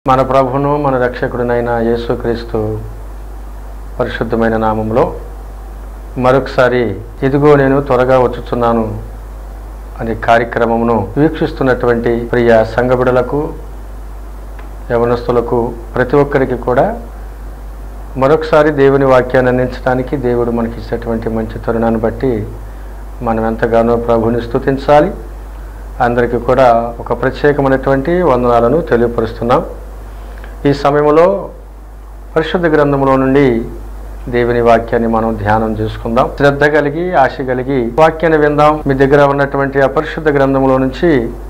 మన ప్రభువును మన రక్షకుడినైన యేసుక్రీస్తు పరిశుద్ధమైన నామములో మరొకసారి ఇదిగో నేను త్వరగా వచ్చుచున్నాను అనే కార్యక్రమమును వీక్షిస్తున్నటువంటి ప్రియ సంఘ బిడ్డలకు యవనస్తులకు ప్రతి ఒక్కరికి కూడా మరొకసారి దేవుని వాక్యాన్ని అందించడానికి దేవుడు మనకి ఇచ్చినటువంటి మంచి తరుణాన్ని బట్టి మనం ఎంతగానో ప్రభువుని స్తుతించాలి. అందరికీ కూడా ఒక ప్రత్యేకమైనటువంటి వందనాలను తెలియపరుస్తున్నాం. ఈ సమయంలో పరిశుద్ధ గ్రంథంలో నుండి దేవుని వాక్యాన్ని మనం ధ్యానం చేసుకుందాం. శ్రద్ధ కలిగి ఆశ కలిగి వాక్యాన్ని విందాం. మీ దగ్గర ఉన్నటువంటి ఆ పరిశుద్ధ గ్రంథంలో నుంచి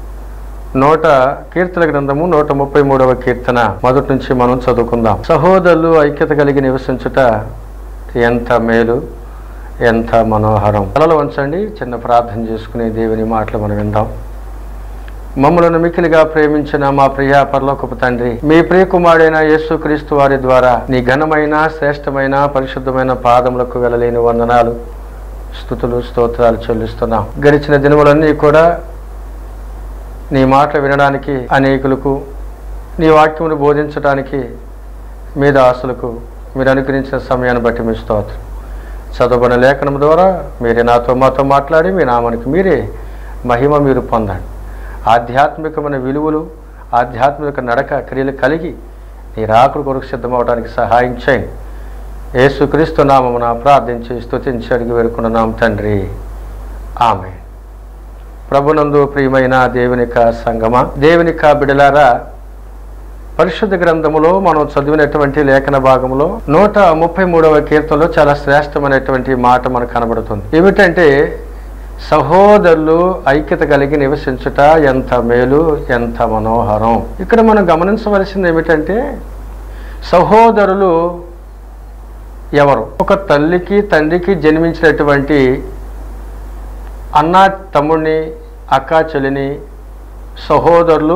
కీర్తన గ్రంథము 133వ కీర్తన మొదటి నుంచి మనం చదువుకుందాం. సహోదరులు ఐక్యత కలిగి నివసించుట ఎంత మేలు, ఎంత మనోహరం. తలలో ఉంచండి, చిన్న ప్రార్థన చేసుకుని దేవుని మాటలు మనం విందాం. మమ్మలను మిక్కిలిగా ప్రేమించిన మా ప్రియ పరలోకపు తండ్రి, మీ ప్రియ కుమారుడైన యేసుక్రీస్తు వారి ద్వారా నీ ఘనమైన శ్రేష్టమైన పరిశుద్ధమైన పాదములకు వెళ్ళలేని వందనాలు, స్తుతులు, స్తోత్రాలు చెల్లిస్తున్నాం. గడిచిన దినములన్నీ కూడా నీ మాటలు వినడానికి అనేకులకు, నీ వాక్యమును బోధించడానికి మీ దాసులకు మీరు అనుగ్రహించిన సమయాన్ని బట్టి మీ స్తోత్రం. చదువుబడిన లేఖనం ద్వారా మీరే నాతో మాతో మాట్లాడి మీ నామానికి మీరే మహిమ మీరు పొందండి. ఆధ్యాత్మికమైన విలువలు, ఆధ్యాత్మిక నడక క్రియలు కలిగి నీ రాకడ కొరకు సిద్ధమవడానికి సహాయం చేయండి. యేసుక్రీస్తు నామమున ప్రార్థించి స్తుతించి అడిగి వేడుకున్నాం తండ్రి, ఆమేన్. ప్రభునందు ప్రియమైన దేవునిక సంగమా, దేవునిక బిడలారా, పరిశుద్ధ గ్రంథములో మనం చదివినటువంటి లేఖన భాగంలో 133వ కీర్తనలో చాలా శ్రేష్టమైనటువంటి మాట మనకు కనబడుతుంది. ఏమిటంటే, సహోదరులు ఐక్యత కలిగి నివసించుట ఎంత మేలు, ఎంత మనోహరం. ఇక్కడ మనం గమనించవలసింది ఏమిటంటే, సహోదరులు ఎవరు? ఒక తల్లికి తండ్రికి జన్మించినటువంటి అన్న తమ్ముడిని, అక్క చెల్లిని సహోదరులు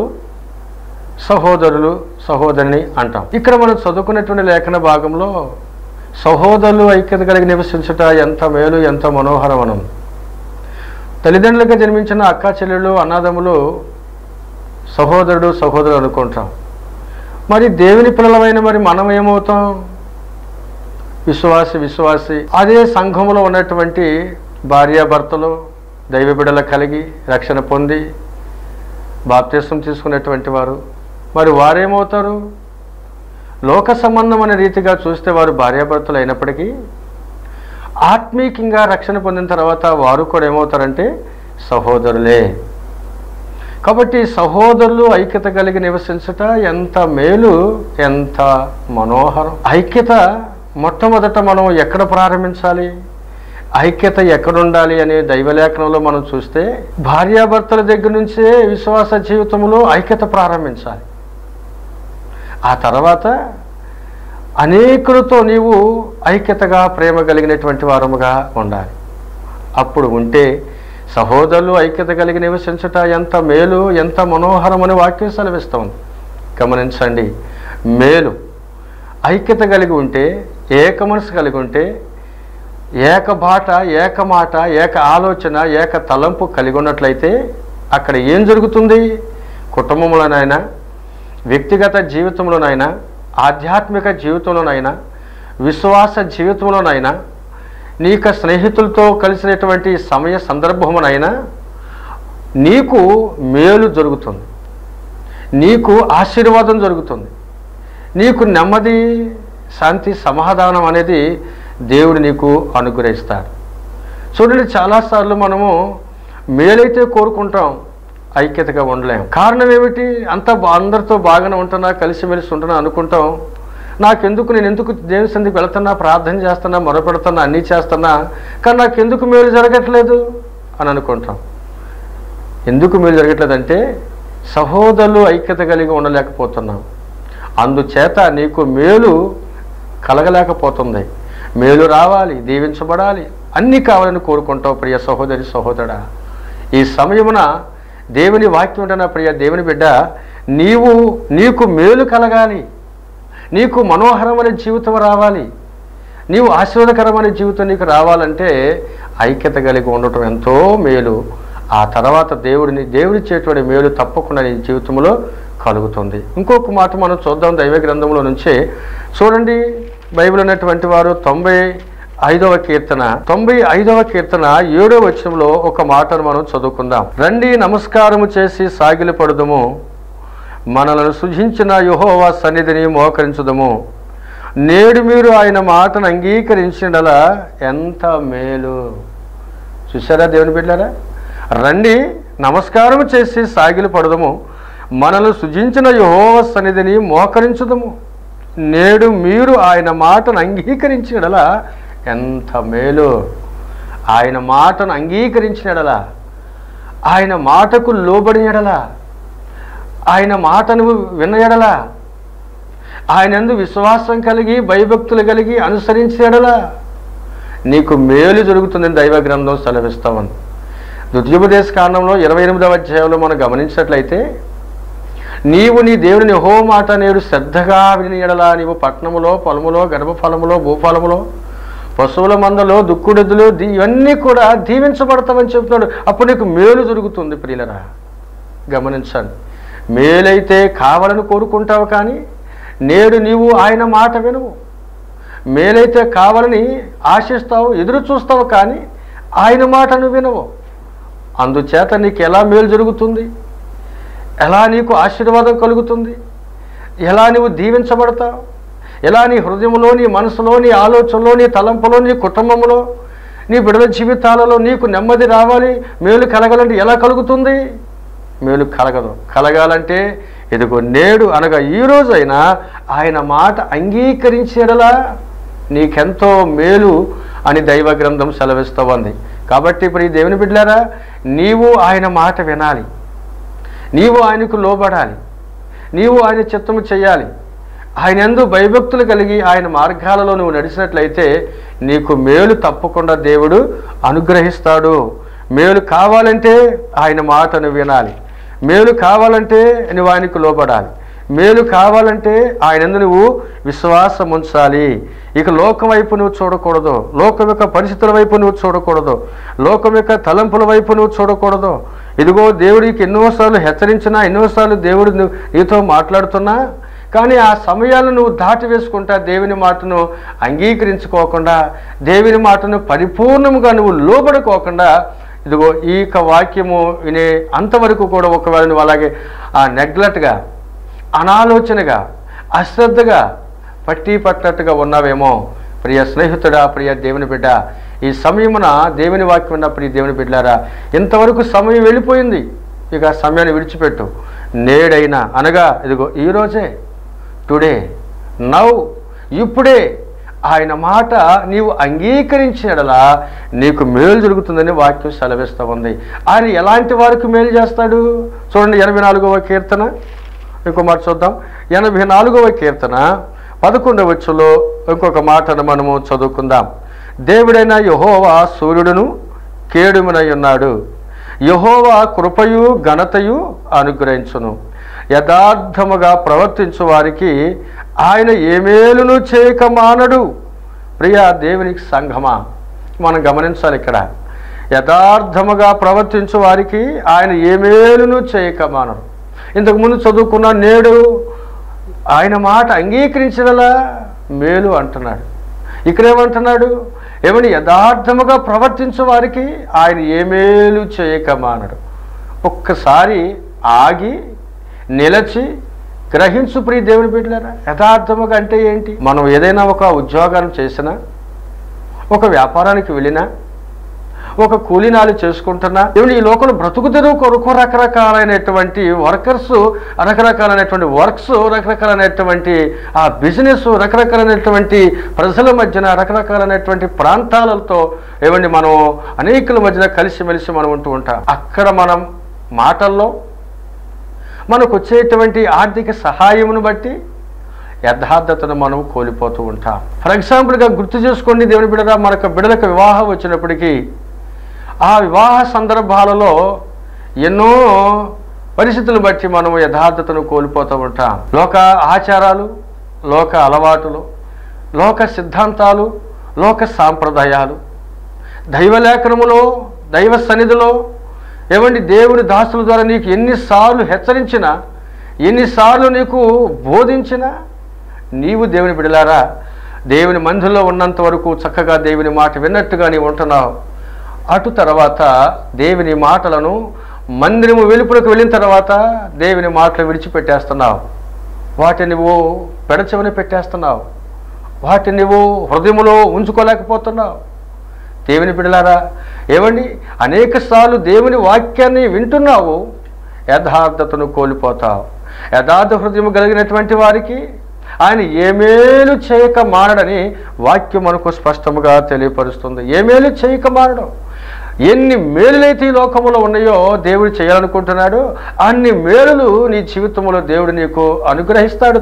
సహోదరిని అంటాం. ఇక్కడ మనం చదువుకున్నటువంటి లేఖన భాగంలో సహోదరులు ఐక్యత కలిగి నివసించుట ఎంత మేలు, ఎంత మనోహరం అనం. తల్లిదండ్రులుగా జన్మించిన అక్క చెల్లెళ్ళు, అన్నదమ్ములు సహోదరుడు అనుకుంటాం. మరి దేవుని పిల్లలమైన మరి మనం ఏమవుతాం? విశ్వాసి అదే సంఘములో ఉన్నటువంటి భార్యాభర్తలు దైవ బిడ్డలు కలిగి రక్షణ పొంది బాప్తిస్మం తీసుకునేటువంటి వారు, మరి వారేమవుతారు? లోక సంబంధమైన రీతిగా చూస్తే వారు భార్యాభర్తలు అయినప్పటికీ ఆత్మీయంగా రక్షణ పొందిన తర్వాత వారు కూడా ఏమవుతారంటే సహోదరులే. కాబట్టి సహోదరులు ఐక్యత కలిగి నివసించుట ఎంత మేలు, ఎంత మనోహరం. ఐక్యత మొట్టమొదట మనం ఎక్కడ ప్రారంభించాలి, ఐక్యత ఎక్కడుండాలి అనే దైవలేఖనంలో మనం చూస్తే భార్యాభర్తల దగ్గర నుంచే విశ్వాస జీవితంలో ఐక్యత ప్రారంభించాలి. ఆ తర్వాత అనేకులతో నీవు ఐక్యతగా ప్రేమ కలిగినటువంటి వారముగా ఉండాలి. అప్పుడు ఉంటే సహోదరులు ఐక్యత కలిగి నివసించుట ఎంత మేలు, ఎంత మనోహరం అని వాక్యం సెలవిస్తుంది. గమనించండి, మేలు. ఐక్యత కలిగి ఉంటే, ఏక మనసు కలిగి ఉంటే, ఏక బాట, ఏక మాట, ఏక ఆలోచన, ఏక తలంపు కలిగి ఉన్నట్లయితే అక్కడ ఏం జరుగుతుంది? కుటుంబంలోనైనా, వ్యక్తిగత జీవితంలోనైనా, ఆధ్యాత్మిక జీవితంలోనైనా, విశ్వాస జీవితంలోనైనా, నీకు స్నేహితులతో కలిసినటువంటి సమయ సందర్భమునైనా నీకు మేలు జరుగుతుంది, నీకు ఆశీర్వాదం జరుగుతుంది, నీకు నెమ్మది, శాంతి, సమాధానం అనేది దేవుడు నీకు అనుగ్రహిస్తాడు. చూడండి, చాలాసార్లు మనము మేలైతే కోరుకుంటాం, ఐక్యతగా ఉండలేం. కారణం ఏమిటి? అందరితో బాగానే ఉంటున్నా, కలిసిమెలిసి ఉంటున్నా అనుకుంటాం. నేను ఎందుకు దేవుని సన్నిధికి వెళ్తున్నా, ప్రార్థన చేస్తున్నా, మొరపెడుతున్నా, అన్నీ చేస్తున్నా, కానీ నాకు ఎందుకు మేలు జరగట్లేదు అని అనుకుంటాం. ఎందుకు మేలు జరగట్లేదంటే సహోదరులు ఐక్యత కలిగి ఉండలేకపోతున్నాం. అందుచేత నీకు మేలు కలగలేకపోతుంది. మేలు రావాలి, దీవించబడాలి, అన్నీ కావాలని కోరుకుంటావు ప్రియ సహోదరి, సహోదరుడా. ఈ సమయమున దేవుని వాక్యం ఉంటున్న ప్రియ దేవుని బిడ్డ, నీకు మేలు కలగాలి, నీకు మనోహరమైన జీవితం రావాలి, నీవు ఆశీర్వాదకరమైన జీవితం నీకు రావాలంటే ఐక్యత కలిగి ఉండటం ఎంతో మేలు. ఆ తర్వాత దేవుడిచ్చేటువంటి మేలు తప్పకుండా నీ జీవితంలో కలుగుతుంది. ఇంకొక మాట మనం చూద్దాం దైవ గ్రంథంలో నుంచే. చూడండి, బైబిల్ ఉన్నటువంటి వారు 95వ కీర్తన 7వ వచనంలో ఒక మాటను మనం చదువుకుందాం. రండి నమస్కారము చేసి సాగిలపడుదుము, మనలను సృజించిన యెహోవా సన్నిధిని మోకరించుదము. నేడు మీరు ఆయన మాటను అంగీకరించినలా ఎంత మేలు. చూసారా దేవుని బిడ్డలారా? రండి నమస్కారం చేసి సాగిలపడుదము, మనల్ని సృజించిన యెహోవా సన్నిధిని మోకరించుదము. నేడు మీరు ఆయన మాటను అంగీకరించినలా ఎంత మేలు. ఆయన మాటను అంగీకరించినడలా, ఆయన మాటకు లోబడినడలా, ఆయన మాటను వినయడలా, ఆయన యందు విశ్వాసం కలిగి భయభక్తులు కలిగి అనుసరించేడలా నీకు మేలు జరుగుతుందని దైవ గ్రంథం సెలవిస్తామని. ద్వితీయోపదేశ కాండంలో 28వ అధ్యాయంలో మనం గమనించినట్లయితే, నీవు నీ దేవుని యెహోవా మాట నేడు శ్రద్ధగా వినియడలా, నీవు పట్టణములో పొలములో గర్భఫలములో భూఫలములో పశువుల మందలో దుక్కుడెద్దులు ఇవన్నీ కూడా దీవించబడతామని చెప్తున్నాడు. అప్పుడు నీకు మేలు జరుగుతుంది. ప్రియులరా గమనించండి, మేలైతే కావాలని కోరుకుంటావు, కానీ నేడు నీవు ఆయన మాట వినవు. మేలైతే కావాలని ఆశిస్తావు, ఎదురు చూస్తావు, కానీ ఆయన మాటను వినవు. అందుచేత నీకు ఎలా మేలు జరుగుతుంది, ఎలా నీకు ఆశీర్వాదం కలుగుతుంది, ఎలా నీవు దీవించబడతావు, ఎలా నీ హృదయంలో నీ మనసులో నీ ఆలోచనలో నీ తలంపులో నీ కుటుంబంలో నీ బిడ్డల జీవితాలలో నీకు నెమ్మది రావాలి, మేలు కలగాలంటే ఎలా కలుగుతుంది? మేలు కలగదు. కలగాలంటే ఇదిగో నేడు అనగా ఈ రోజైనా ఆయన మాట అంగీకరించేలా నీకెంతో మేలు అని దైవ గ్రంథం సెలవిస్తూ ఉంది. కాబట్టి ఇప్పుడు ఈ దేవుని బిడ్డలారా, నీవు ఆయన మాట వినాలి, నీవు ఆయనకు లోబడాలి, నీవు ఆయన చిత్తము చేయాలి. ఆయన యందు భయభక్తులు కలిగి ఆయన మార్గాలలో నువ్వు నడిచినట్లయితే నీకు మేలు తప్పకుండా దేవుడు అనుగ్రహిస్తాడు. మేలు కావాలంటే ఆయన మాటను వినాలి, మేలు కావాలంటే నువ్వు ఆయనకు లోబడాలి, మేలు కావాలంటే ఆయన యందు నువ్వు విశ్వాసం ఉంచాలి. ఇక లోకం వైపు నువ్వు చూడకూడదు, లోకం యొక్క పరిస్థితుల వైపు నువ్వు చూడకూడదు, లోకం యొక్క తలంపుల వైపు నువ్వు చూడకూడదు. ఇదిగో దేవుడికి ఎన్నోసార్లు హెచ్చరించినా, ఎన్నోసార్లు దేవుడు నీతో మాట్లాడుతున్నా, కానీ ఆ సమయాలను నువ్వు దాటి వేసుకుంటా దేవుని మాటను అంగీకరించుకోకుండా, దేవుని మాటను పరిపూర్ణంగా నువ్వు లోబడుకోకుండా, ఇదిగో ఈ వాక్యము వినే అంతవరకు కూడా ఒకవేళ నువ్వు అలాగే నెగ్లెక్ట్గా, అనాలోచనగా, అశ్రద్ధగా పట్టినట్టుగా ఉన్నావేమో. ప్రియ స్నేహితుడా, ప్రియ దేవుని బిడ్డ, ఈ సమయమున దేవుని వాక్యం ఉన్న ప్రియ దేవుని బిడ్డలారా, ఇంతవరకు సమయం వెళ్ళిపోయింది, ఇక సమయాన్ని విడిచిపెట్టు. నేడైనా అనగా ఇదిగో ఈరోజే, టుడే, నౌ, ఇప్పుడే ఆయన మాట నీవు అంగీకరించేలా నీకు మేలు జరుగుతుందని వాక్యం సెలవిస్తూ ఉంది. ఆయన ఎలాంటి వారికి మేలు చేస్తాడు? చూడండి 84వ కీర్తన, ఇంకో మాట చూద్దాం. 84వ కీర్తన 11వ వచనంలో ఇంకొక మాటను మనము చదువుకుందాం. దేవుడైన యెహోవా సూర్యుడును కేడుమునై ఉన్నాడు, యెహోవా కృపయు ఘనతయు అనుగ్రహించును. యథార్థముగా ప్రవర్తించు వారికి ఆయన ఏ మేలును చేయక మానడు. ప్రియ దేవునికి సంఘమా, మనం గమనించాలి ఇక్కడ. యథార్థముగా ప్రవర్తించు వారికి ఆయన ఏ మేలును చేయక మానడు. ఇంతకుముందు చదువుకున్న నేడు ఆయన మాట అంగీకరించగల మేలు అంటున్నాడు. ఇక్కడేమంటున్నాడు? ఏమని? యథార్థముగా ప్రవర్తించే వారికి ఆయన ఏ మేలు చేయక మానడు. ఒక్కసారి ఆగి నిలచి గ్రహించు ప్రియ దేవుని బిడ్డలారా. యథార్థముగా అంటే ఏంటి? మనం ఏదైనా ఒక ఉద్యోగాన్ని చేసినా, ఒక వ్యాపారానికి వెళ్ళినా, ఒక కూలీనాలు చేసుకుంటున్నా, ఏమిటి ఈ లోకంలో బ్రతుకు తెరువు కొరకు రకరకాలైనటువంటి వర్కర్స్, రకరకాలైనటువంటి వర్క్స్, రకరకాలైనటువంటి ఆ బిజినెస్, రకరకాలైనటువంటి ప్రజల మధ్యన, రకరకాలైనటువంటి ప్రాంతాలతో ఏమండి మనం అనేకుల మధ్యన కలిసిమెలిసి మనం ఉంటూ ఉంటాం. అక్కడ మనం మాటల్లో మనకు వచ్చేటువంటి ఆర్థిక సహాయమును బట్టి యథార్థతను మనం కోల్పోతూ ఉంటాం. ఫర్ ఎగ్జాంపుల్గా గుర్తు చేసుకోండి దేవుని బిడ్డరా, మనకు బిడ్డలకు వివాహం వచ్చినప్పటికీ ఆ వివాహ సందర్భాలలో ఎన్నో పరిస్థితులను బట్టి మనం యథార్థతను కోల్పోతూ ఉంటాం. లోక ఆచారాలు, లోక అలవాటులు, లోక సిద్ధాంతాలు, లోక సాంప్రదాయాలు, దైవలేఖనములో, దైవ సన్నిధిలో ఏమండి దేవుని దాసుల ద్వారా నీకు ఎన్నిసార్లు హెచ్చరించినా ఎన్నిసార్లు నీకు బోధించినా నీవు దేవుని బిడ్డలారా దేవుని మందిరంలో ఉన్నంత వరకు చక్కగా దేవుని మాట విన్నట్టుగా నీవు ఉంటున్నావు. అటు తర్వాత దేవుని మాటలను మందిరము వెలుపులకు వెళ్ళిన తర్వాత దేవుని మాటలు విడిచిపెట్టేస్తున్నావు. వాటిని నువ్వు పెడచెవిన పెట్టేస్తున్నావు. వాటిని నువ్వు హృదయములో ఉంచుకోలేకపోతున్నావు. దేవుని బిడ్డలారా ఏమండి, అనేక సార్లు దేవుని వాక్యాన్ని వింటున్నావు, యథార్థతను కోల్పోతావు. యథార్థ హృదయం కలిగినటువంటి వారికి ఆయన ఏ మేలు చేయక మానడని వాక్యం మనకు స్పష్టముగా తెలియపరుస్తుంది. ఏ మేలు చేయక మానడం. ఎన్ని మేలులైతే ఈ లోకములో ఉన్నాయో దేవుడు చేయాలనుకుంటున్నాడు, అన్ని మేలులు నీ జీవితంలో దేవుడు నీకు అనుగ్రహిస్తాడు.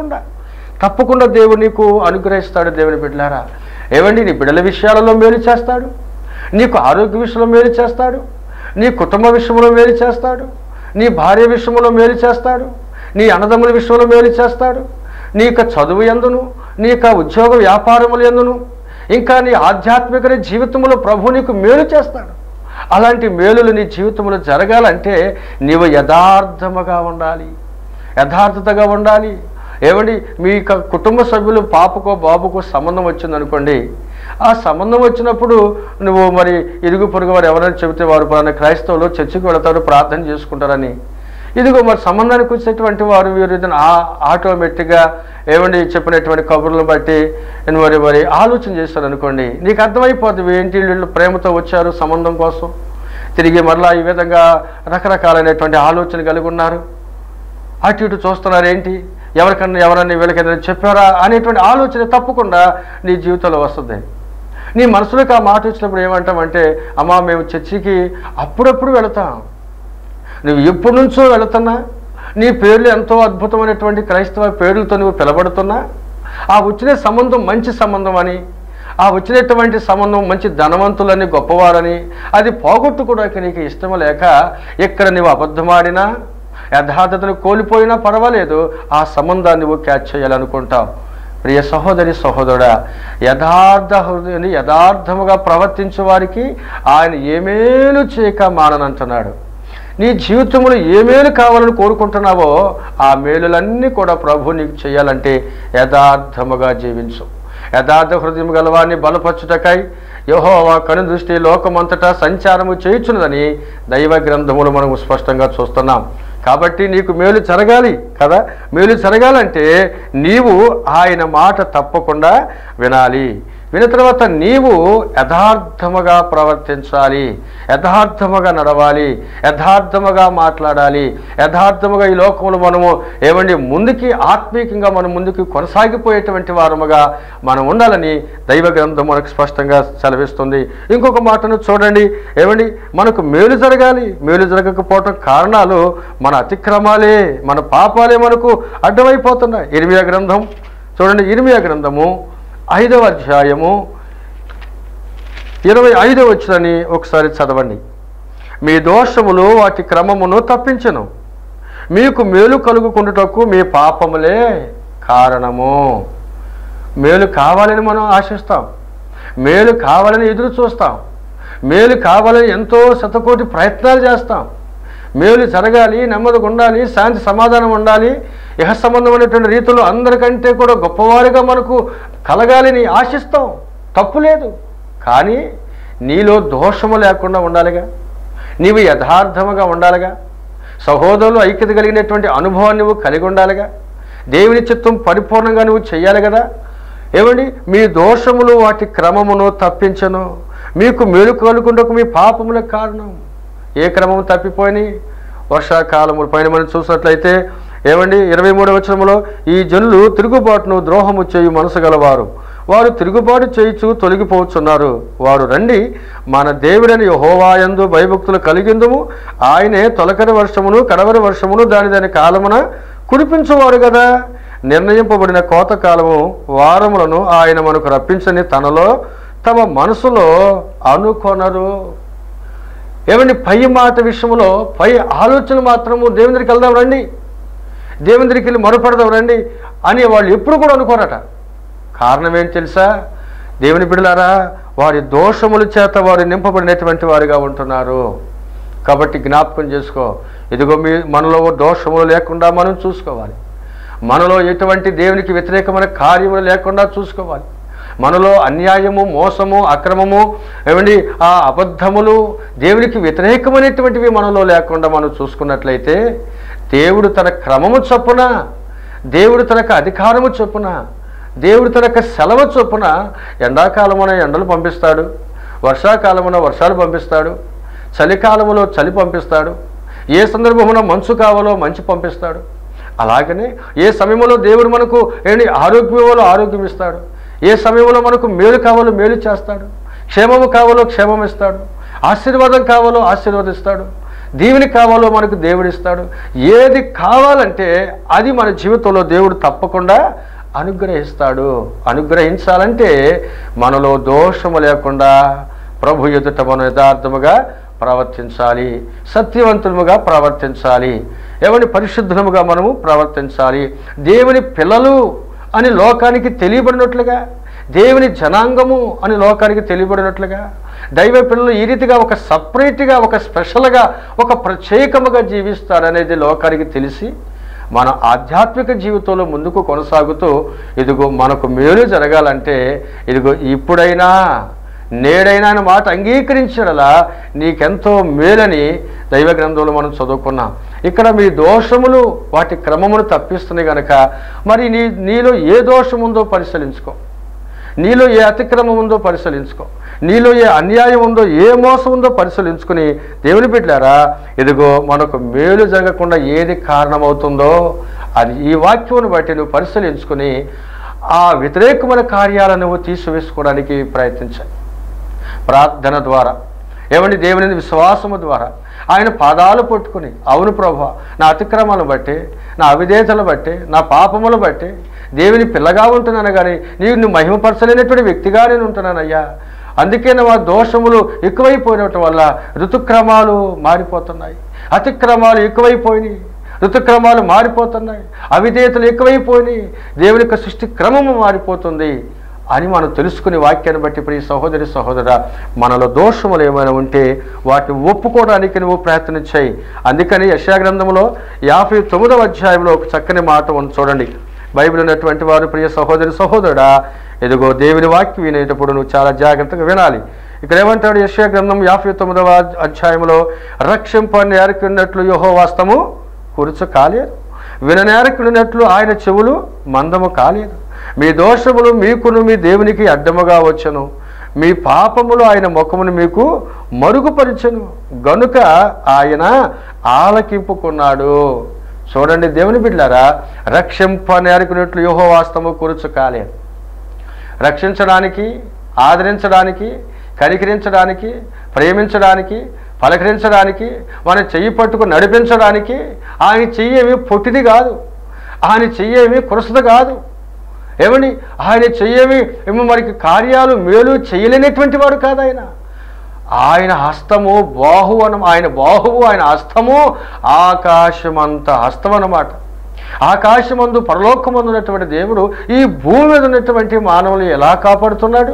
తప్పకుండా దేవుడు నీకు అనుగ్రహిస్తాడు. దేవుని బిడ్డలారా ఏమండి, నీ బిడ్డల విషయాలలో మేలు చేస్తాడు, నీకు ఆరోగ్య విషయంలో మేలు చేస్తాడు, నీ కుటుంబ విషయంలో మేలు చేస్తాడు, నీ భార్య విషయంలో మేలు చేస్తాడు, నీ అన్నదమ్ముల విషయంలో మేలు చేస్తాడు, నీ యొక్క చదువు యందును, నీ యొక్క ఉద్యోగ వ్యాపారముల యందును, ఇంకా నీ ఆధ్యాత్మిక జీవితంలో ప్రభు నీకు మేలు చేస్తాడు. అలాంటి మేలులు నీ జీవితంలో జరగాలంటే నీవు యథార్థముగా ఉండాలి, యథార్థతగా ఉండాలి. ఏమండి, మీ కుటుంబ సభ్యులు పాపకో బాబుకో సంబంధం వచ్చిందనుకోండి, ఆ సంబంధం వచ్చినప్పుడు నువ్వు మరి ఇరుగు పొరుగు వారు ఎవరైనా చెబితే వారు పలానా క్రైస్తవులు చర్చికి వెళతాడు, ప్రార్థన చేసుకుంటారని, ఇదిగో మరి సంబంధానికి వచ్చేటువంటి వారు వీరు ఆటోమేటిక్గా ఏమండి చెప్పినటువంటి కబుర్లను బట్టి మరి ఆలోచన చేస్తారు అనుకోండి, నీకు అర్థమైపోతుంది ఏంటి వీళ్ళు ప్రేమతో వచ్చారు సంబంధం కోసం, తిరిగి మరలా ఈ విధంగా రకరకాలైనటువంటి ఆలోచన కలిగి ఉన్నారు, అటు ఇటు చూస్తున్నారు, ఏంటి ఎవరన్నా వీళ్ళకైనా చెప్పారా అనేటువంటి ఆలోచన తప్పకుండా నీ జీవితంలో వస్తుంది. నీ మనసులోకి ఆ మాట వచ్చినప్పుడు ఏమంటామంటే, అమ్మా మేము చర్చికి అప్పుడప్పుడు వెళతాం, నువ్వు ఎప్పటి నుంచో వెళుతున్నా, నీ పేర్లు ఎంతో అద్భుతమైనటువంటి క్రైస్తవ పేర్లతో నువ్వు పిలబడుతున్నా, ఆ వచ్చిన సంబంధం మంచి సంబంధం అని, ఆ వచ్చినటువంటి సంబంధం మంచి ధనవంతులని గొప్పవారని, అది పోగొట్టుకోవడానికి నీకు ఇష్టం లేక ఎక్కడ నువ్వు అబద్ధమాడినా యథార్థతను కోల్పోయినా పర్వాలేదు, ఆ సంబంధాన్ని నువ్వు క్యాచ్ చేయాలనుకుంటావు. ప్రియ సహోదరి సహోదరుడా, యథార్థముగా ప్రవర్తించే వారికి ఆయన ఏమేలు చేయక మాననంటున్నాడు. నీ జీవితంలో ఏ మేలు కావాలని కోరుకుంటున్నావో ఆ మేలులన్నీ కూడా ప్రభు నీకు చేయాలంటే యథార్థముగా జీవించు. యథార్థ హృదయం గలవాన్ని బలపరచుటకై యెహోవా కనుదృష్టి లోకమంతటా సంచారము చేయుచున్నదని దైవ గ్రంథములు మనం స్పష్టంగా చూస్తున్నాం. కాబట్టి నీకు మేలు జరగాలి కదా, మేలు జరగాలంటే నీవు ఆయన మాట తప్పకుండా వినాలి. విన్న తర్వాత నీవు యథార్థముగా ప్రవర్తించాలి, యథార్థముగా నడవాలి, యథార్థముగా మాట్లాడాలి, యథార్థముగా ఈ లోకంలో మనము ఏమండి ముందుకి ఆత్మీయంగా మనం ముందుకు కొనసాగిపోయేటువంటి వారముగా మనం ఉండాలని దైవ గ్రంథం మనకు స్పష్టంగా సెలవిస్తుంది. ఇంకొక మాటను చూడండి, ఏమండి మనకు మేలు జరగాలి, మేలు జరగకపోవటం కారణాలు మన అతిక్రమాలే, మన పాపాలే మనకు అడ్డమైపోతున్నాయి. ఇర్మియా గ్రంథం చూడండి, ఇర్మియా గ్రంథము 5వ అధ్యాయము 25వ వచనాన్ని ఒకసారి చదవండి. మీ దోషములు వాటి క్రమమును తప్పించెను, మీకు మేలు కలుగుకుండుటకు మీ పాపములే కారణము. మేలు కావాలని మనం ఆశిస్తాం, మేలు కావాలని ఎదురు చూస్తాం, మేలు కావాలని ఎంతో శతకోటి ప్రయత్నాలు చేస్తాం. మేలు జరగాలి, నెమ్మదిగా ఉండాలి, శాంతి సమాధానం ఉండాలి, ఇహ సంబంధమైనటువంటి రీతిలో అందరికంటే కూడా గొప్పవారిగా మనకు కలగాలని ఆశిస్తాం, తప్పు లేదు. కానీ నీలో దోషము లేకుండా ఉండాలిగా, నీవు యథార్థముగా ఉండాలిగా, సహోదరులు ఐక్యత కలిగినటువంటి అనుభవాన్ని నువ్వు కలిగి ఉండాలిగా, దేవుని చిత్తం పరిపూర్ణంగా నువ్వు చెయ్యాలి కదా. ఏమండి మీ దోషములు వాటి క్రమమును తప్పించను, మీకు మేలు కలుగుటకు మీ పాపములకు కారణం. ఏ క్రమము తప్పిపోయినాయి? వర్షాకాలము పైన మనం చూసినట్లయితే ఏమండి 23వ వచనములో ఈ జనులు తిరుగుబాటును ద్రోహము చేయు మనసు గలవారు, వారు తిరుగుబాటు చేయుచు తొలగిపోవచ్చున్నారు. వారు రండి మన దేవుడని యెహోవా యందు భయభక్తులు కలిగిందుము, ఆయనే తొలకరి వర్షమును కడవరి వర్షమును దాని కాలమున కురిపించువారు కదా. నిర్ణయింపబడిన కోతకాలము వారములను ఆయన మనకు రప్పించని తనలో తమ మనసులో అనుకొనరు. ఏమండి పై మాట విషయంలో పై ఆలోచన మాత్రము దేవుని దగ్గరికి వెళ్దాం రండి, దేవుని దగ్గరికి వెళ్ళి మొరపెడదాం రండి అని వాళ్ళు ఎప్పుడు కూడా అనుకోరట. కారణం ఏంటి తెలుసా? దేవుని బిడ్డలారా, వారి దోషముల చేత వారు నింపబడినటువంటి వారిగా ఉంటున్నారు. కాబట్టి జ్ఞాపకం చేసుకో, ఇదిగో మనలో దోషములు లేకుండా మనం చూసుకోవాలి. మనలో ఎటువంటి దేవునికి వ్యతిరేకమైన కార్యములు లేకుండా చూసుకోవాలి. మనలో అన్యాయము, మోసము, అక్రమము, ఏమండి ఆ అబద్ధములు, దేవునికి వ్యతిరేకమైనటువంటివి మనలో లేకుండా మనం చూసుకున్నట్లయితే దేవుడు తన క్రమము చొప్పున, దేవుడు తనకు అధికారము చొప్పున, దేవుడు తనకు సెలవు చొప్పున ఎండాకాలమున ఎండలు పంపిస్తాడు, వర్షాకాలమున వర్షాలు పంపిస్తాడు, చలికాలములో చలి పంపిస్తాడు, ఏ సందర్భమున మంచు కావాలో మంచు పంపిస్తాడు. అలాగనే ఏ సమయంలో దేవుడు మనకు ఆరోగ్యం కావాలో ఆరోగ్యం ఇస్తాడు, ఏ సమయంలో మనకు మేలు కావాలో మేలు చేస్తాడు, క్షేమము కావాలో క్షేమం ఇస్తాడు, ఆశీర్వాదం కావాలో ఆశీర్వదిస్తాడు, దీవెని కావాలో మనకు దేవుడిస్తాడు. ఏది కావాలంటే అది మన జీవితంలో దేవుడు తప్పకుండా అనుగ్రహిస్తాడు. అనుగ్రహించాలంటే మనలో దోషము లేకుండా ప్రభు ఎదుట మనం యథార్థముగా ప్రవర్తించాలి, సత్యవంతులుగా ప్రవర్తించాలి, ఏమని పరిశుద్ధముగా మనము ప్రవర్తించాలి. దేవుని పిల్లలు అని లోకానికి తెలియబడినట్లుగా, దేవుని జనాంగము అని లోకానికి తెలియబడినట్లుగా, దైవ పిల్లలు ఈ రీతిగా ఒక సపరేట్గా, ఒక స్పెషల్గా, ఒక ప్రత్యేకముగా జీవిస్తారనేది లోకానికి తెలిసి మన ఆధ్యాత్మిక జీవితంలో ముందుకు కొనసాగుతూ ఇదిగో మనకు మేలు జరగాలంటే ఇదిగో ఇప్పుడైనా నేడైనా అనే మాట అంగీకరించడలా నీకెంతో మేలని దైవ గ్రంథంలో మనం చదువుకున్నాం. ఇక్కడ మీ దోషములు వాటి క్రమమును తప్పిస్తున్నాయి కనుక మరి నీలో ఏ దోషం ఉందో పరిశీలించుకో, నీలో ఏ అతిక్రమం ఉందో పరిశీలించుకో, నీలో ఏ అన్యాయం ఉందో, ఏ మోసం ఉందో పరిశీలించుకుని దేవుని బిడ్డలారా ఇదిగో మనకు మేలు జరగకుండా ఏది కారణమవుతుందో అది ఈ వాక్యమును బట్టి నువ్వు పరిశీలించుకుని ఆ వ్యతిరేకమైన కార్యాలను నువ్వు తీసివేసుకోవడానికి ప్రయత్నించాలి. ప్రార్థన ద్వారా, ఏమండి దేవుని విశ్వాసము ద్వారా ఆయన పాదాలు పట్టుకుని, అవును ప్రభువా, నా అతిక్రమాలను బట్టి, నా అవిధేయతలు బట్టి, నా పాపములు బట్టి దేవుని పిల్లగా ఉంటున్నాను, కానీ నువ్వు మహిమపరచలేనటువంటి వ్యక్తిగా నేను ఉంటున్నానయ్యా. అందుకే నా దోషములు ఎక్కువైపోయినట్టు వల్ల ఋతుక్రమాలు మారిపోతున్నాయి, అతిక్రమాలు ఎక్కువైపోయినాయి, ఋతుక్రమాలు మారిపోతున్నాయి, అవిధేయతలు ఎక్కువైపోయినాయి, దేవుని యొక్క సృష్టి క్రమము మారిపోతుంది అని మనం తెలుసుకునే వాక్యాన్ని బట్టి ప్రియ సహోదరి సహోదరా, మనలో దోషములు ఏమైనా ఉంటే వాటిని ఒప్పుకోవడానికి నువ్వు ప్రయత్నం చేయి. అందుకని యెషయా గ్రంథంలో 59వ అధ్యాయంలో ఒక చక్కని మాట ఉంది చూడండి. బైబిల్ ఉన్నటువంటి వారు ప్రియ సహోదరి సహోదరుడా, ఇదిగో దేవుని వాక్యం వినేటప్పుడు నువ్వు చాలా జాగ్రత్తగా వినాలి. ఇక్కడ ఏమంటాడు యెషయా గ్రంథం 59వ అధ్యాయంలో, రక్షింపనేరకున్నట్లు యెహోవా హస్తము కురుచు కాలేదు, విననేరకున్నట్లు ఆయన చెవులు మందము కాలేదు. మీ దోషములు మీకును మీ దేవునికి అడ్డముగా వచ్చను, మీ పాపములు ఆయన ముఖమును మీకు మరుగుపరచను, గనుక ఆయన ఆలకింపుకున్నాడు. చూడండి దేవుని బిడ్డలారా, రక్షింపనేరకున్నట్లు యెహోవా హస్తము కురుచు కాలేదు. రక్షించడానికి, ఆదరించడానికి, కనికరించడానికి, ప్రేమించడానికి, పలకరించడానికి, మన చెయ్యి పట్టుకు నడిపించడానికి ఆయన చెయ్యేమి పొట్టిది కాదు, ఆయన చెయ్యేమి కురసది కాదు, ఏమండి ఆయన చెయ్యేమి మనకి కార్యాలు మేలు చేయలేనటువంటి వాడు కాదు. ఆయన హస్తము ఆయన బాహువు, ఆయన హస్తము ఆకాశమంత హస్తం అన్నమాట. ఆకాశమందు పరలోకమందు ఉన్నటువంటి దేవుడు ఈ భూమి మీద ఉన్నటువంటి మానవులు ఎలా కాపాడుతున్నాడు?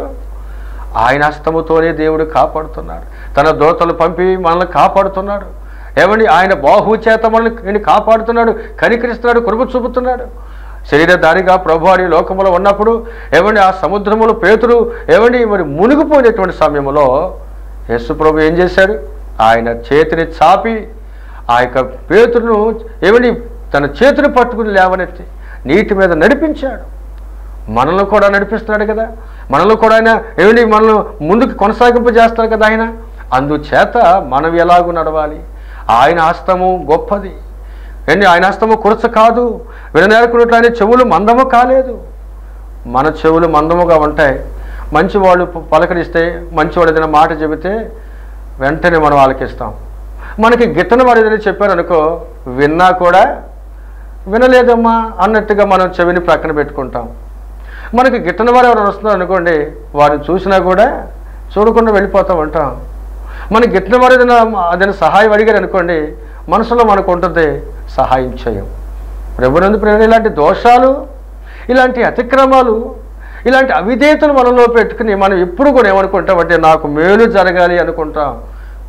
ఆయన హస్తముతోనే దేవుడు కాపాడుతున్నాడు. తన దూతలు పంపి మనల్ని కాపాడుతున్నాడు. ఏమండి ఆయన బాహువు చేత మనల్ని కాపాడుతున్నాడు, కనికరిస్తున్నాడు, కృప చూపుతున్నాడు. శరీరధారిగా ప్రభువాడి లోకములో ఉన్నప్పుడు ఏమండి ఆ సముద్రములో పేతురు ఏమండి మరి మునిగిపోయినటువంటి సమయంలో యేసు ప్రభు ఏం చేశాడు? ఆయన చేతిని చాపి ఆ యొక్క పేతురును ఏమండి తన చేతిని పట్టుకుని లేవనెత్తి నీటి మీద నడిపించాడు. మనల్ని కూడా నడిపిస్తున్నాడు కదా, మనల్ని కూడా ఆయన ఏమండి మనల్ని ముందుకు కొనసాగింపజేస్తాడు కదా ఆయన. అందుచేత మనం ఎలాగూ నడవాలి? ఆయన హస్తము గొప్పది ఏంటి, ఆయన హస్తము కురచ కాదు, విననేరకున్నట్లు ఆయన చెవులు మందము కాలేదు. మన చెవులు మందముగా ఉంటాయి. మంచివాళ్ళు పలకరిస్తే, మంచివాడు ఏదైనా మాట చెబితే వెంటనే మనం ఆలకిస్తాం. మనకి గిట్టని వాడు ఏదైనా చెప్పారనుకో, విన్నా కూడా వినలేదమ్మా అన్నట్టుగా మనం చెవిని ప్రక్కన పెట్టుకుంటాం. మనకి గిట్టని వారు ఎవరైనా వస్తున్నారు అనుకోండి, వారిని చూసినా కూడా చూడకుండా వెళ్ళిపోతూ ఉంటాం. మనకి గిట్టని వారు ఏదైనా సహాయం అడిగారు అనుకోండి, మనసులో మనకు ఉంటుంది సహాయం చేయం. ప్రభునందు ప్రేమ ఇలాంటి దోషాలు, ఇలాంటి అతిక్రమాలు, ఇలాంటి అవిధేయతలు మనలో పెట్టుకుని మనం ఎప్పుడు కూడా ఏమనుకుంటామంటే నాకు మేలు జరగాలి అనుకుంటాం.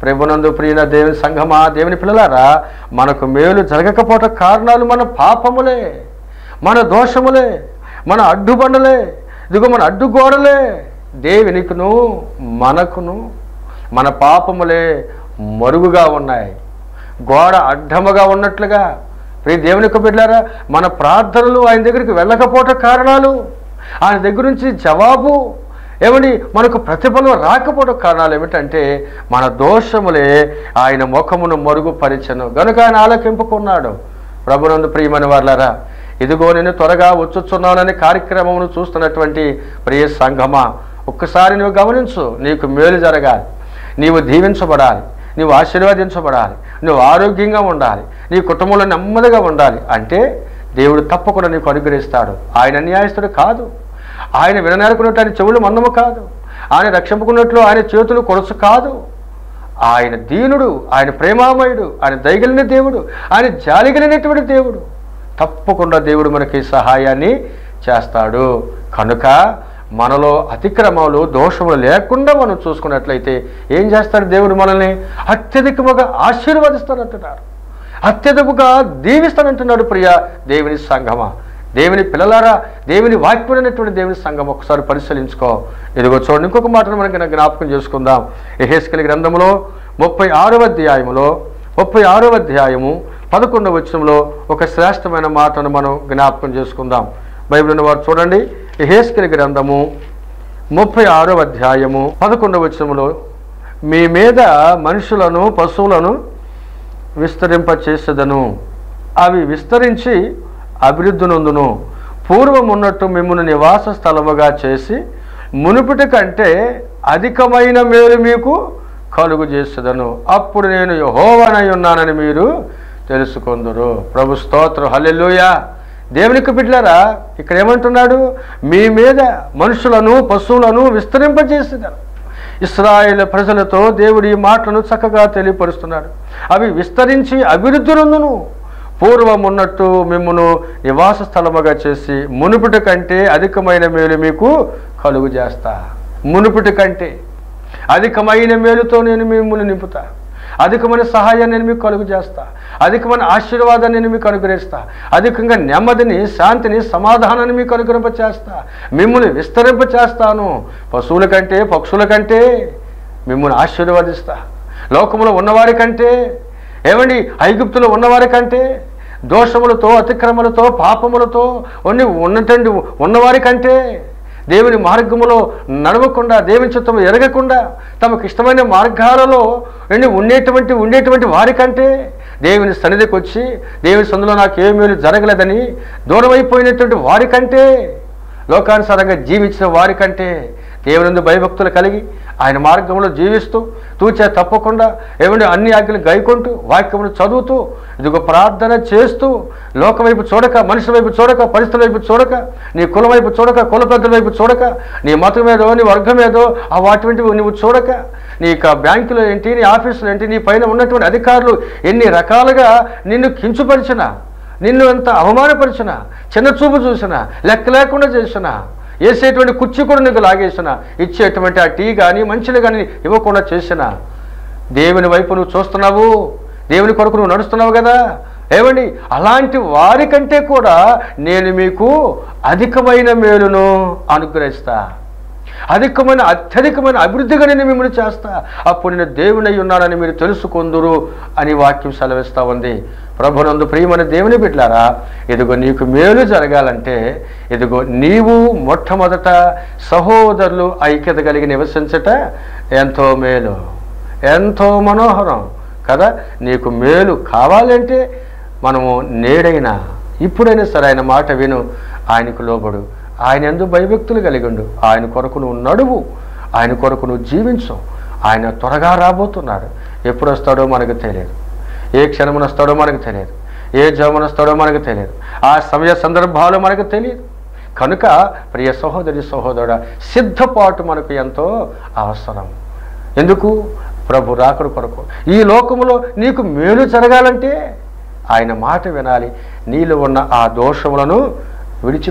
ప్రభునందు ప్రియుల దేవుని సంఘమా, దేవుని పిల్లలారా, మనకు మేలు జరగకపోవట కారణాలు మన పాపములే, మన దోషములే, మన అడ్డుబండలే, ఇదిగో మన అడ్డుగోడలే. దేవునికును మనకును మన పాపములే మరుగుగా ఉన్నాయి, గోడ అడ్డముగా ఉన్నట్లుగా. ప్రియ దేవుని యొక్క బిడ్డలారా, మన ప్రార్థనలు ఆయన దగ్గరికి వెళ్ళకపోవట కారణాలు, ఆయన దగ్గర నుంచి జవాబు ఏమని మనకు ప్రతిఫలం రాకపోవడం కారణాలు ఏమిటంటే మన దోషములే ఆయన ముఖమును మరుగుపరిచెను గనుక ఆయన ఆలకింపుకున్నాడు. ప్రభునందు ప్రియమైన వారలారా, ఇదిగో నేను త్వరగా వచ్చుచున్నాననే కార్యక్రమమును చూస్తున్నటువంటి ప్రియ సంఘమా, ఒక్కసారి నువ్వు గమనించు. నీకు మేలు జరగాలి, నీవు దీవించబడాలి, నీవు ఆశీర్వదించబడాలి, నువ్వు ఆరోగ్యంగా ఉండాలి, నీ కుటుంబంలో నెమ్మదిగా ఉండాలి అంటే దేవుడు తప్పకుండా నీకు అనుగ్రహిస్తాడు. ఆయన అన్యాయస్తుడు కాదు, ఆయన విననేరుకున్నట్టు ఆయన చెవులు మందము కాదు, ఆయన రక్షింపుకున్నట్లు ఆయన చేతులు కొరసు కాదు. ఆయన దీనుడు, ఆయన ప్రేమామయుడు, ఆయన దయగలిగిన దేవుడు, ఆయన జాలిగలిగినటువంటి దేవుడు. తప్పకుండా దేవుడు మనకి సహాయాన్ని చేస్తాడు. కనుక మనలో అతిక్రమాలు దోషములు లేకుండా మనం చూసుకున్నట్లయితే ఏం చేస్తాడు దేవుడు? మనల్ని అత్యధికముగా ఆశీర్వదిస్తానంటున్నాడు, అత్యధికముగా దీవిస్తానంటున్నాడు. ప్రియ దేవుని సంఘమా, దేవుని పిల్లలారా, దేవుని వాక్యమైనటువంటి దేవుని సంఘం ఒకసారి పరిశీలించుకో. ఇదిగో చూడండి, ఇంకొక మాటను మనకి జ్ఞాపకం చేసుకుందాం. యెహెజ్కేలు గ్రంథంలో 36వ అధ్యాయములో 36వ అధ్యాయము 11వ వచనంలో ఒక శ్రేష్టమైన మాటను మనం జ్ఞాపకం చేసుకుందాం. బైబిల్ ఉన్న వారు చూడండి, యెహెజ్కేలు గ్రంథము 36వ అధ్యాయము 11వ వచనంలో, మీ మీద మనుషులను పశువులను విస్తరింపచేసేదను, అవి విస్తరించి అభివృద్ధి నొందును, పూర్వం ఉన్నట్టు మిమ్మల్ని నివాస స్థలముగా చేసి మునుపటి కంటే అధికమైన మేలు మీకు కలుగు చేసేదను, అప్పుడు నేను యెహోవానై ఉన్నానని మీరు తెలుసుకొందురు. ప్రభు స్తోత్రం, హల్లెలూయా. దేవునికి బిడ్డలారా, ఇక్కడ ఏమంటున్నాడు? మీ మీద మనుషులను పశువులను విస్తరింపజేసేదను. ఇశ్రాయేలు ప్రజలతో దేవుడు ఈ మాటలను చక్కగా తెలియపరుస్తున్నాడు. అవి విస్తరించి అభివృద్ధి నొందును, పూర్వం ఉన్నట్టు మిమ్మును నివాస స్థలముగా చేసి మునుపటి కంటే అధికమైన మేలు మీకు కలుగు చేస్తా. మునుపటి కంటే అధికమైన మేలుతో నేను మిమ్మల్ని నింపుతా, అధికమైన సహాయాన్ని నేను మీకు కలుగు చేస్తా, అధికమైన ఆశీర్వాదాన్ని నేను మీకు అనుగ్రహిస్తా, అధికంగా నెమ్మదిని, శాంతిని, సమాధానాన్ని మీకు అనుగ్రహింపచేస్తా, మిమ్మల్ని విస్తరింపచేస్తాను. పశువుల కంటే పక్షుల కంటే మిమ్మల్ని ఆశీర్వదిస్తా. లోకములో ఉన్నవారి కంటే, ఏమండి, ఐగుప్తులో ఉన్నవారి కంటే, దోషములతో అతిక్రమలతో పాపములతో ఉన్నవారి కంటే, దేవుని మార్గములో నడవకుండా, దేవుని చిత్తము ఎరగకుండా తమకు ఇష్టమైన మార్గాలలో ఉండేటువంటి వారి కంటే, దేవుని సన్నిధికి వచ్చి దేవుని సందులో నాకు ఏ మేలు జరగలేదని దూరం అయిపోయినటువంటి వారి కంటే, లోకానుసారంగా జీవించిన వారి కంటే, దేవుని భయభక్తులు కలిగి ఆయన మార్గంలో జీవిస్తూ తూచా తప్పకుండా ఏమంటే అన్ని ఆజ్ఞలు గైకొంటూ వాక్యమును చదువుతూ ఇదిగో ప్రార్థన చేస్తూ లోకం వైపు చూడక, మనిషి వైపు చూడక, పరిస్థితుల వైపు చూడక, నీ కులం వైపు చూడక, కుల పెద్దల వైపు చూడక, నీ మతం ఏదో నీ వర్గం ఏదో వాటివంటివి నువ్వు చూడక, నీ బ్యాంకులో ఏంటి, నీ ఆఫీసులో ఏంటి, నీ పైన ఉన్నటువంటి అధికారులు ఎన్ని రకాలుగా నిన్ను కించుపరిచినా, నిన్ను ఎంత అవమానపరిచినా, చిన్న చూపు చూసినా, లెక్క లేకుండా చేసినా, వేసేటువంటి కుర్చీ కూడా నీకు లాగేసిన, ఇచ్చేటువంటి ఆ టీ కానీ మంచిని కానీ ఇవ్వకుండా చేసిన, దేవుని వైపు నువ్వు చూస్తున్నావు, దేవుని కొరకు నువ్వు నడుస్తున్నావు కదా. ఏమండి, అలాంటి వారి కంటే కూడా నేను మీకు అధికమైన మేలును అనుగ్రహిస్తా, అత్యధికమైన అభివృద్ధిగా నేను మిమ్మల్ని చేస్తా, అప్పుడు నేను దేవునై ఉన్నానని మీరు తెలుసుకొందురు అని వాక్యం సెలవిస్తూ ఉంది. ప్రభునందు ప్రియమైన దేవుని బిడ్డలారా, ఇదిగో నీకు మేలు జరగాలంటే ఇదిగో నీవు మొట్టమొదట సహోదరులు ఐక్యత కలిగి నివసించట ఎంతో మేలు, ఎంతో మనోహరం కదా. నీకు మేలు కావాలంటే మనము నేడైనా ఇప్పుడైనా సరే ఆయన మాట విను, ఆయనకు లోబడు, ఆయన యందు భయభక్తులు కలిగి ఉండు, ఆయన కొరకు నువ్వు నడువు, ఆయన కొరకు నువ్వు జీవించు. ఆయన త్వరగా రాబోతున్నాడు. ఎప్పుడు వస్తాడో మనకు తెలియదు, ఏ క్షణమున వస్తాడో మనకు తెలియదు, ఏ జమున వస్తాడో మనకు తెలియదు, ఆ సమయ సందర్భాలు మనకు తెలియదు. కనుక ప్రియ సహోదరి సహోదరుడా, సిద్ధపాటు మనకు ఎంతో అవసరం. ఎందుకు? ప్రభు రాకడ కొరకు. ఈ లోకములో నీకు మేలు జరగాలంటే ఆయన మాట వినాలి, నీలో ఉన్న ఆ దోషములను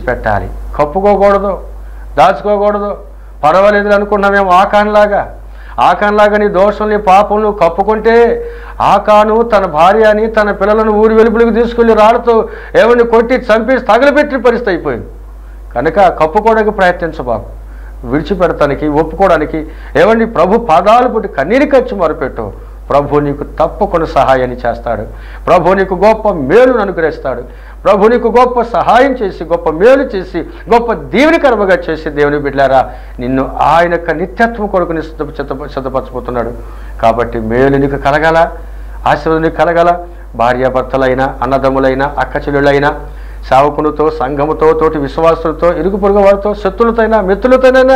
విడిచిపెట్టాలి. కప్పుకోకూడదు, దాచుకోకూడదు. పర్వాలేదు అనుకున్నామేమో ఆకాన్లాగా ఆకాన్లాగా నీ దోషం నీ పాపంను కప్పుకుంటే ఆకాను తన భార్యని తన పిల్లలను ఊరి వెలుపులకు తీసుకెళ్లి రాళ్ళతో ఎవరిని కొట్టి చంపేసి తగలబెట్టిన పరిస్థితి అయిపోయింది. కనుక కప్పుకోవడానికి ప్రయత్నించబాకు, విడిచిపెడతానికి ఒప్పుకోవడానికి ఏమండి ప్రభు పాదాలు పుట్టి కన్నీరు కచ్చి మొరపెట్టు. ప్రభు నీకు తప్పకుండా సహాయాన్ని చేస్తాడు. ప్రభు నీకు గొప్ప మేలును అనుగ్రహిస్తాడు. ప్రభు నీకు గొప్ప సహాయం చేసి గొప్ప మేలు చేసి గొప్ప దీవెనకరముగా చేసి దేవుని బిడ్డలారా నిన్ను ఆయన యొక్క నిత్యత్వం కొడుకుని సిద్ధపరచబోతున్నాడు. కాబట్టి మేలు నీకు కలగాల, ఆశీర్వాదం నీకు కలగాల. భార్యాభర్తలైనా అన్నదమ్ములైనా అక్క చెల్లెళ్ళైనా సేవకులతో సంఘముతో తోటి విశ్వాసులతో ఇరుగు పొరుగు వారితో శత్రులతైనా మిత్రులతోనైనా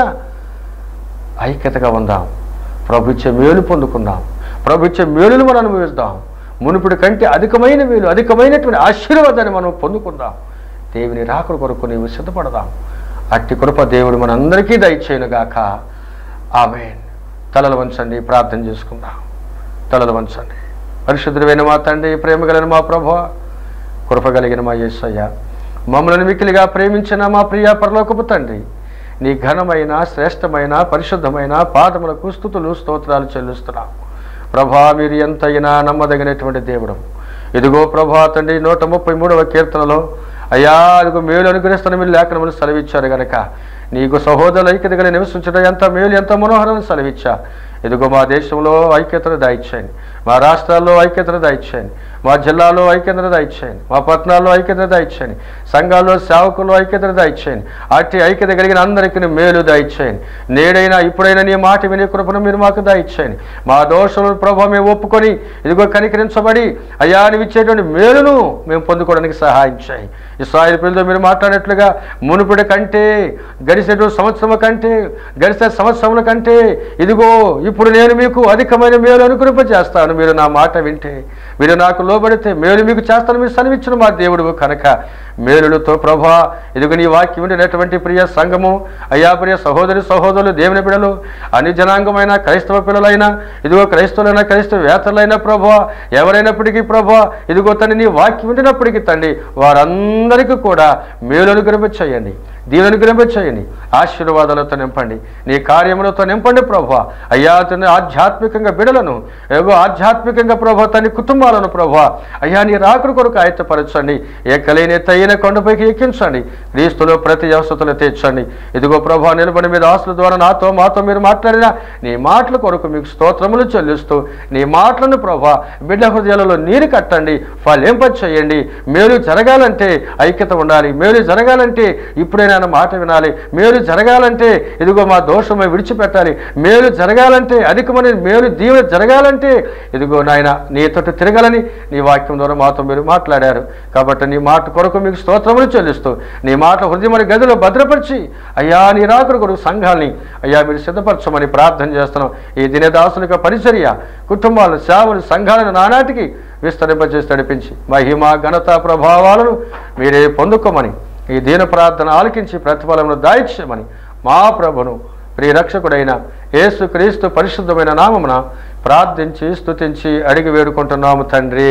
ఐక్యతగా ఉందాం. ప్రభు ఇచ్చే మేలు పొందుకుందాం. ప్రభు ఇచ్చే మేలును మనం అనుభవిస్తాం. మునుపటి కంటే అధికమైన మేలు అధికమైనటువంటి ఆశీర్వాదాన్ని మనం పొందుకుందాం. దేవుని రాకడ కొరకు నీవు సిద్ధపడదాం. అట్టి కృప దేవుడు మనందరికీ దయచేయునుగాక. ఆమేన్. తలలు వంచండి, ప్రార్థన చేసుకుందాం. తలలు వంచండి. పరిశుద్ధుడైన మా తండ్రి, ప్రేమ కలిగిన మా ప్రభువా, కృప కలిగిన మా యేసయ్య, మమ్మల్ని మిక్కిలిగా ప్రేమించిన మా ప్రియ పరలోకపు తండ్రి, నీ ఘనమైన శ్రేష్టమైన పరిశుద్ధమైన పాదములకు స్తుతులు స్తోత్రాలు చెల్లిస్తున్నాం. ప్రభా, మీరు ఎంతైనా నమ్మదగినటువంటి దేవుడు. ఇదిగో ప్రభా తండ్రి 133వ కీర్తనలో అయ్యా అదిగో మేలు అనుగ్రహిస్తున్న మీరు లేఖనములు సెలవిచ్చారు గనక నీకు సహోదరుల ఐక్యతగా నివసించడం ఎంత మేలు ఎంత మనోహరం సెలవిచ్చా. ఇదిగో మా దేశంలో ఐక్యతను దయచేయండి, మా రాష్ట్రాల్లో ఐక్యతను దయచేయండి, మా జిల్లాలో ఐక్యతను దయచేయండి, మా పట్టణాల్లో ఐక్యతను దయచేయండి, సంఘాల్లో సేవకుల్లో ఐక్యతను దయచేయండి. అట్టి ఐక్యత కలిగిన అందరికీ మేలు దయచేయండి. నేడైనా ఇప్పుడైనా నీ మాట వినే కృపను మీరు మాకు దయచేయండి. మా దోషములను ప్రభావం మేము ఒప్పుకొని ఇదిగో కనికరించబడి అయ్యా నీవు ఇచ్చేటువంటి మేలును మేము పొందుకోవడానికి సహాయం చేయండి. ఇశ్రాయేలు ప్రజలతో మీరు మాట్లాడినట్లుగా మునుపటి కంటే గడిచేటువంటి సంవత్సరం కంటే గడిచే సంవత్సరముల కంటే ఇదిగో ఇప్పుడు నేను మీకు అధికమైన మేలు అనుగ్రహింపజేస్తాను. మీరు నా మాట వింటే, మీరు నాకు లోబడితే మేలు మీకు చేస్తాను. మీరు సెలవిచ్చిన మా దేవుడు కనుక మేలులతో ప్రభా ఇదిగో నీ వాక్యం వింటున్నటువంటి ప్రియ సంఘము అయ్యా ప్రియ సహోదరులు దేవుని బిడ్డలు అన్ని జనాంగమైన క్రైస్తవ పిల్లలైనా ఇదిగో క్రైస్తవులైనా క్రైస్తవేతరులైనా ప్రభా ఎవరైనప్పటికీ ప్రభా ఇదిగో తండ్రి నీ వాక్యం వింటున్నప్పటికీ తండ్రి వారందరికీ కూడా మేలు అనుగ్రహింపచేయండి, దీవెన అనుగ్రహింపచేయండి, ఆశీర్వాదాలతో నింపండి, నీ కార్యములతో నింపండి ప్రభా. అయ్యా తండ్రి ఆధ్యాత్మికంగా బిడలను ఏగో ఆధ్యాత్మికంగా ప్రభా తన కుటుంబాలను ప్రభా అయ్యా నీ రాకడ కొరకు ఆయత్తపరచండి. ఎక్కలేని తగిన కొండపైకి ఎక్కించండి, క్రీస్తులో ప్రతి అవసరతలు తీర్చండి. ఇదిగో ప్రభా నిలబడి మీద ఆశల ద్వారా నాతో మాతో మీరు మాట్లాడిన నీ మాటల కొరకు మీకు స్తోత్రములు చెల్లిస్తూ నీ మాటలను ప్రభా బిడ్డ హృదయాలలో నీరు కట్టండి, ఫలింపచేయండి. మేలు జరగాలంటే ఐక్యత ఉండాలి, మేలు జరగాలంటే ఇప్పుడైనా మాట వినాలి, మేలు జరగాలంటే ఇదిగో మా దోషమై విడిచిపెట్టాలి, మేలు జరగాలంటే అధికమైన మేలు దీవెన జరగాలంటే ఇదిగో నాయన నీ తోటి తిరగాలని నీ వాక్యం ద్వారా మాతో మీరు మాట్లాడారు. కాబట్టి నీ మాట కొరకు మీకు స్తోత్రములు చెల్లిస్తూ నీ మాట హృదయమని గదిలో భద్రపరిచి అయ్యా నీ రాకడ కొరకు సంఘాన్ని అయ్యా మీరు సిద్ధపరచమని ప్రార్థన చేస్తున్నాం. ఈ దినదాసుల యొక్క పరిచర్య కుటుంబాలను సేవలు సంఘాలను నానాటికి విస్తరింపజేసి నడిపించి మహిమ ఘనత ప్రభావాలను మీరే పొందుకోమని ఈ దీన ప్రార్థన ఆలకించి ప్రతిఫలమును దాయిచ్యమని మా ప్రభును ప్రియరక్షకుడైన యేసుక్రీస్తు పరిశుద్ధమైన నామమున ప్రార్థించి స్తుతించి అడిగి వేడుకుంటున్నాము తండ్రి.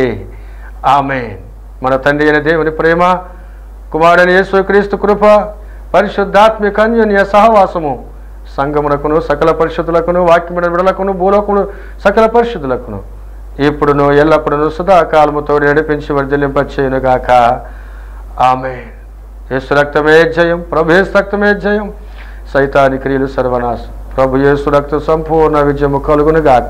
ఆమేన్. మన తండ్రి అయిన దేవుని ప్రేమ, కుమారుడైన యేసుక్రీస్తు కృప, పరిశుద్ధాత్మిక అన్యోన్య సహవాసము సంఘమునకును సకల పరిశుద్ధులకును వాక్యమున విడలకును భూలోకమును సకల పరిశుద్ధులకును ఇప్పుడును ఎల్లప్పుడూ సదాకాలముతో నడిపించి వర్ధిల్లింపచేయునుగాక. ఆమేన్. యేసు రక్తమే జయం, ప్రభు యేసు రక్తమే జయం, సైతాని క్రియలు సర్వనాశం, ప్రభు యేసు రక్త సంపూర్ణ విజయము కలుగునుగాక.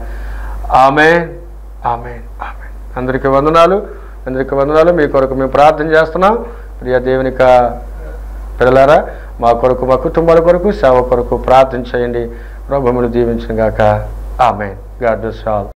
ఆమేన్. ఆమేన్. ఆమేన్. అందరికీ వందనాలు, అందరికీ వందనాలు. మీ కొరకు మేము ప్రార్థన చేస్తున్నాం. ప్రియ దేవునిక పిల్లలారా మా కొరకు మా కుటుంబాల కొరకు సేవ కొరకు ప్రార్థన చేయండి. ప్రభువును దీవించునుగాక. ఆమేన్. God bless all.